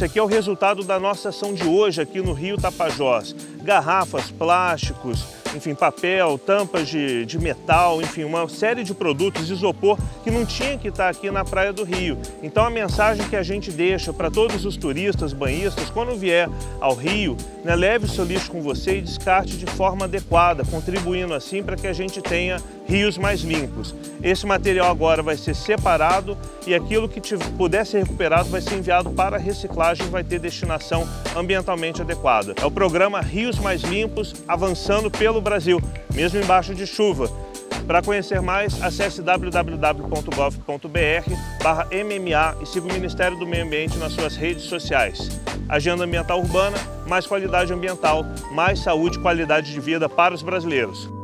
Esse aqui é o resultado da nossa ação de hoje aqui no Rio Tapajós. Garrafas, plásticos, enfim, papel, tampas de metal, enfim, uma série de produtos, isopor, que não tinha que estar aqui na praia do Rio. Então a mensagem que a gente deixa para todos os turistas, banhistas, quando vier ao Rio, né, leve o seu lixo com você e descarte de forma adequada, contribuindo assim para que a gente tenha rios mais limpos. Esse material agora vai ser separado e aquilo que puder ser recuperado vai ser enviado para reciclagem e vai ter destinação ambientalmente adequada. É o programa Rios Mais Limpos avançando pelo Brasil, mesmo embaixo de chuva. Para conhecer mais, acesse www.gov.br/MMA e siga o Ministério do Meio Ambiente nas suas redes sociais. Agenda Ambiental Urbana, mais qualidade ambiental, mais saúde e qualidade de vida para os brasileiros.